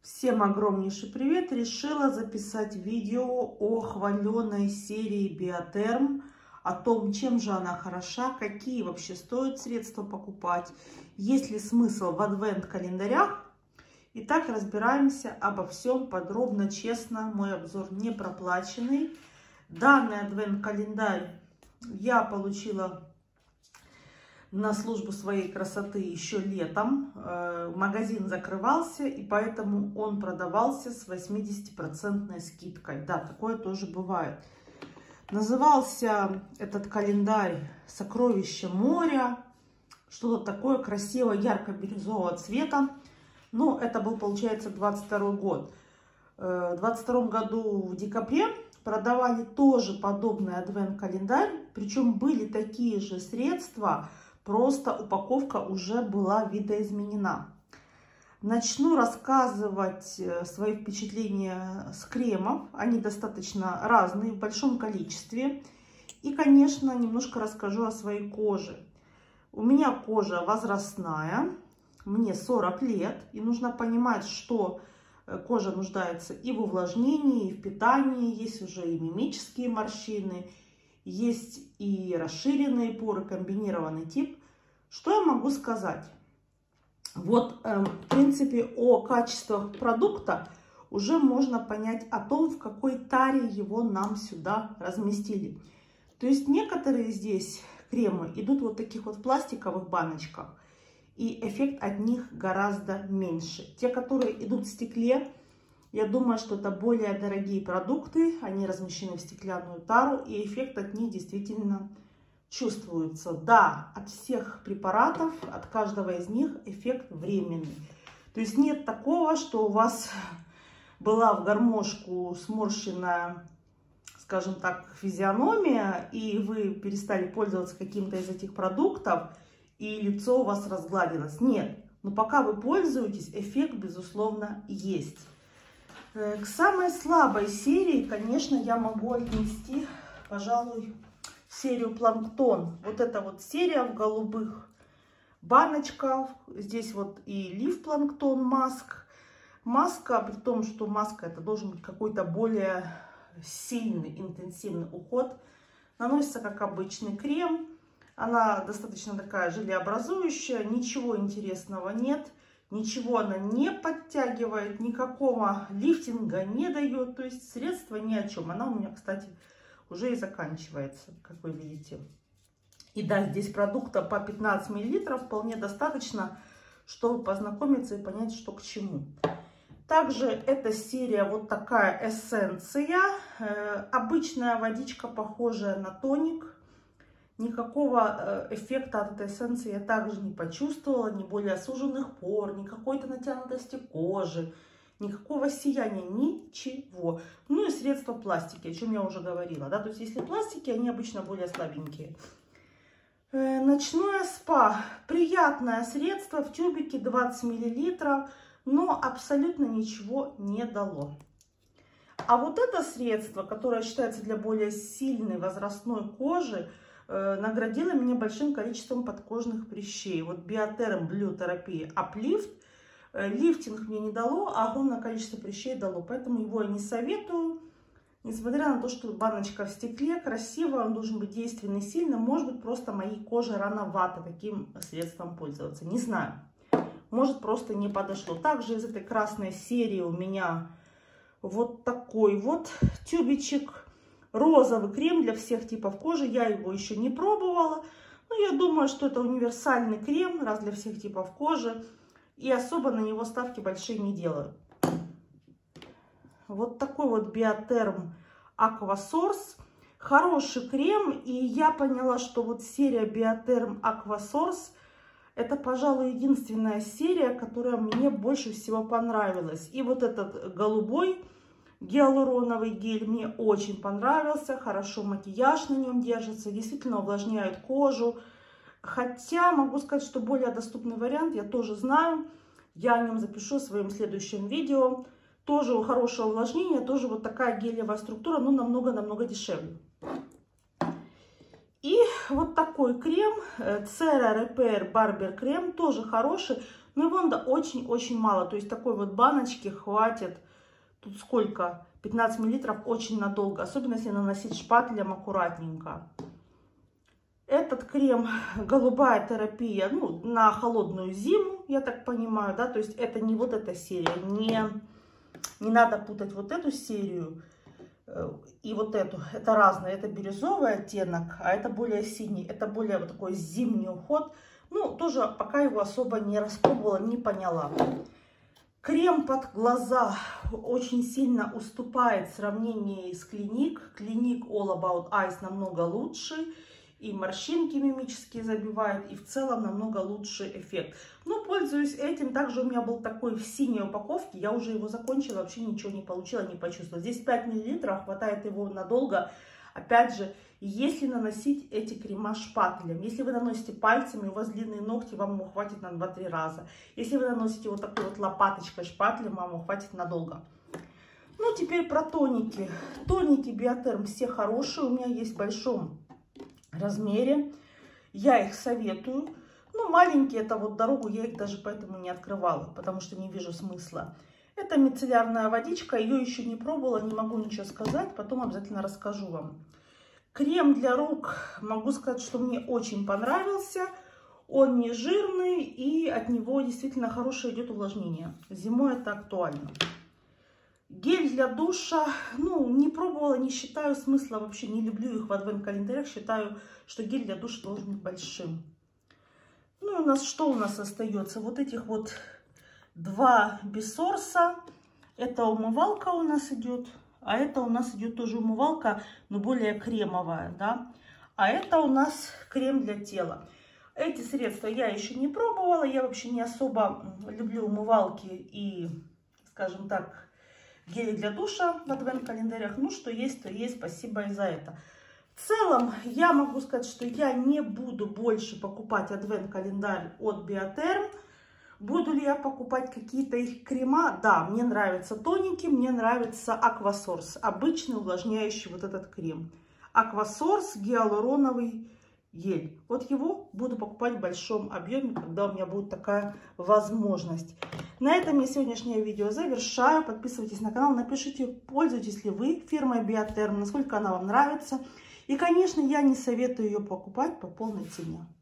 Всем огромнейший привет! Решила записать видео о хваленой серии Биотерм, о том, чем же она хороша, какие вообще стоит средства покупать, есть ли смысл в адвент-календарях. Итак, разбираемся обо всем подробно, честно, мой обзор не проплаченный. Данный адвент-календарь я получила на службу своей красоты еще летом. Магазин закрывался, и поэтому он продавался с 80% скидкой. Да, такое тоже бывает. Назывался этот календарь «Сокровища моря». Что-то такое красивое, ярко-бирюзового цвета. Но это был, получается, 22 год. В 22 году в декабре продавали тоже подобный адвент-календарь. Причем были такие же средства, просто упаковка уже была видоизменена. Начну рассказывать свои впечатления с кремов. Они достаточно разные, в большом количестве. И, конечно, немножко расскажу о своей коже. У меня кожа возрастная, мне 40 лет. И нужно понимать, что кожа нуждается и в увлажнении, и в питании. Есть уже и мимические морщины, есть и расширенные поры, комбинированный тип. Что я могу сказать? Вот, в принципе, о качествах продукта уже можно понять о том, в какой таре его нам сюда разместили. То есть некоторые здесь кремы идут вот в таких вот пластиковых баночках, и эффект от них гораздо меньше. Те, которые идут в стекле, я думаю, что это более дорогие продукты, они размещены в стеклянную тару, и эффект от них действительно чувствуется. Да, от всех препаратов, от каждого из них эффект временный. То есть нет такого, что у вас была в гармошку сморщенная, скажем так, физиономия, и вы перестали пользоваться каким-то из этих продуктов, и лицо у вас разгладилось. Нет, но пока вы пользуетесь, эффект, безусловно, есть. К самой слабой серии, конечно, я могу отнести, пожалуй, серию Планктон. Вот эта вот серия в голубых баночках. Здесь вот и Лив Планктон Маск. Маска, при том, что маска это должен быть какой-то более сильный, интенсивный уход. Наносится как обычный крем. Она достаточно такая желеобразующая. Ничего интересного нет. Ничего она не подтягивает, никакого лифтинга не дает. То есть средство ни о чем. Она у меня, кстати, уже и заканчивается, как вы видите. И да, здесь продукта по 15 мл вполне достаточно, чтобы познакомиться и понять, что к чему. Также эта серия вот такая эссенция. Обычная водичка, похожая на тоник. Никакого эффекта от этой эссенции я также не почувствовала, ни более суженных пор, ни какой-то натянутости кожи, никакого сияния, ничего. Ну и средства пластики, о чем я уже говорила, да, то есть если пластики, они обычно более слабенькие. Ночное спа, приятное средство в тюбике 20 мл, но абсолютно ничего не дало. А вот это средство, которое считается для более сильной возрастной кожи, наградила меня большим количеством подкожных прыщей. Вот Биотерм Blue Therapy Uplift. Лифтинг мне не дало, а огромное количество прыщей дало. Поэтому его я не советую. Несмотря на то, что баночка в стекле, красиво, он должен быть действенный, сильный. Может быть, просто моей коже рановато таким средством пользоваться. Не знаю. Может, просто не подошло. Также из этой красной серии у меня вот такой вот тюбичек. Розовый крем для всех типов кожи. Я его еще не пробовала. Но я думаю, что это универсальный крем, раз для всех типов кожи. И особо на него ставки большие не делаю. Вот такой вот Биотерм Aquasource. Хороший крем. И я поняла, что вот серия Биотерм Aquasource это, пожалуй, единственная серия, которая мне больше всего понравилась. И вот этот голубой гиалуроновый гель мне очень понравился. Хорошо макияж на нем держится. Действительно увлажняет кожу. Хотя могу сказать, что более доступный вариант я тоже знаю. Я о нем запишу в своем следующем видео. Тоже у хорошего увлажнения. Тоже вот такая гелевая структура. Но намного-намного дешевле. И вот такой крем. Cera Repair Barber крем. Тоже хороший. Но его надо очень-очень мало. То есть такой вот баночки хватит. Тут сколько? 15 мл очень надолго. Особенно если наносить шпателем аккуратненько. Этот крем «Голубая терапия», ну, на холодную зиму, я так понимаю, да, то есть это не вот эта серия, не надо путать вот эту серию и вот эту, это разное, это бирюзовый оттенок, а это более синий, это более вот такой зимний уход, ну, тоже пока его особо не распробовала, не поняла. Крем под глаза очень сильно уступает в сравнении с Clinique. Clinique All About Eyes намного лучше. И морщинки мимические забивает, и в целом намного лучший эффект. Но пользуюсь этим. Также у меня был такой в синей упаковке. Я уже его закончила, вообще ничего не получила, не почувствовала. Здесь 5 мл, хватает его надолго. Опять же, если наносить эти крема шпателем. Если вы наносите пальцами, у вас длинные ногти, вам его хватит на 2-3 раза. Если вы наносите вот такой вот лопаточкой шпателем, вам его хватит надолго. Ну, теперь про тоники. Тоники Биотерм все хорошие. У меня есть в большом размере. Я их советую. Ну, маленькие, это вот дорогу, я их даже поэтому не открывала, потому что не вижу смысла. Это мицеллярная водичка, ее еще не пробовала, не могу ничего сказать, потом обязательно расскажу вам. Крем для рук, могу сказать, что мне очень понравился. Он не жирный и от него действительно хорошее идет увлажнение. Зимой это актуально. Гель для душа, ну, не пробовала, не считаю смысла, вообще не люблю их в адвент-календарях, считаю, что гель для душа должен быть большим. Ну и у нас что у нас остается? Вот этих вот два Бисорса, это умывалка у нас идет, а это у нас идет тоже умывалка, но более кремовая, да. А это у нас крем для тела. Эти средства я еще не пробовала, я вообще не особо люблю умывалки и, скажем так, гели для душа в адвент-календарях. Ну, что есть, то есть. Спасибо и за это. В целом, я могу сказать, что я не буду больше покупать адвент-календарь от Биотерм. Буду ли я покупать какие-то их крема? Да, мне нравятся тоники, мне нравится Aquasource. Обычный увлажняющий вот этот крем. Aquasource гиалуроновый гель. Вот его буду покупать в большом объеме, когда у меня будет такая возможность. На этом я сегодняшнее видео завершаю. Подписывайтесь на канал, напишите, пользуетесь ли вы фирмой Биотерм, насколько она вам нравится. И, конечно, я не советую ее покупать по полной цене.